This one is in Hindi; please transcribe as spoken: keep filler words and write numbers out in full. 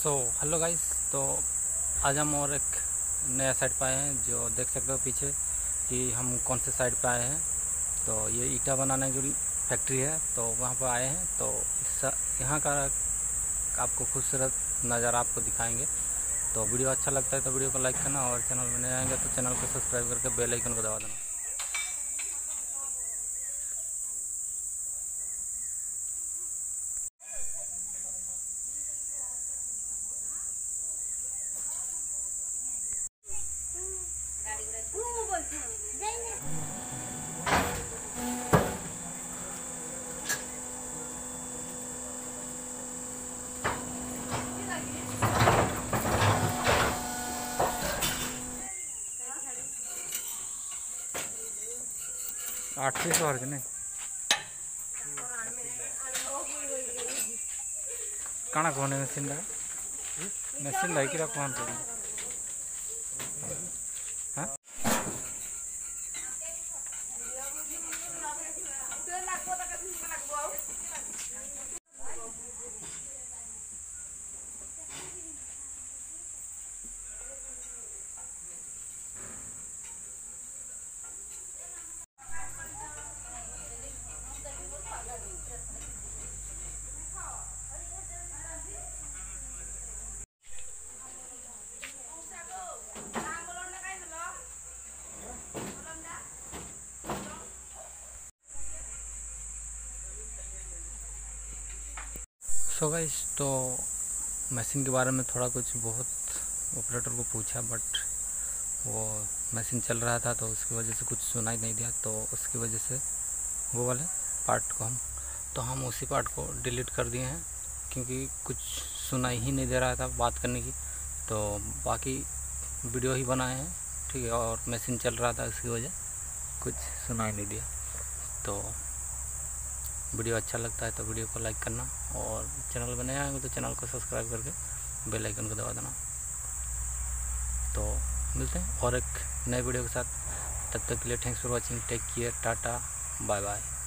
सो हेलो गाइस, तो आज हम और एक नया साइड पे आए हैं। जो देख सकते हो पीछे कि हम कौन से साइड पे आए हैं। तो ये ईटा बनाने की फैक्ट्री है, तो वहाँ पर आए हैं। तो इस यहाँ का आपको खूबसूरत नज़ारा आपको दिखाएंगे। तो वीडियो अच्छा लगता है तो वीडियो को लाइक करना, और चैनल में नए आएंगे तो चैनल को सब्सक्राइब करके बेल आइकन को दबा देना। आठ सौ और नहीं काना कौन मेसीन मेसीन लाइक कौन हाँ सो गाइस, तो मशीन के बारे में थोड़ा कुछ बहुत ऑपरेटर को पूछा, बट वो मशीन चल रहा था तो उसकी वजह से कुछ सुनाई नहीं दिया। तो उसकी वजह से वो वाले पार्ट को हम तो हम उसी पार्ट को डिलीट कर दिए हैं, क्योंकि कुछ सुनाई ही नहीं दे रहा था बात करने की। तो बाकी वीडियो ही बनाए हैं, ठीक है। और मशीन चल रहा था, इसकी वजह कुछ सुनाई नहीं दिया। तो वीडियो अच्छा लगता है तो वीडियो को लाइक करना, और चैनल पर नए आएंगे तो चैनल को सब्सक्राइब करके बेल आइकन को दबा देना। तो मिलते हैं और एक नए वीडियो के साथ। तब तक के लिए thanks for watching, take care, tata, bye bye.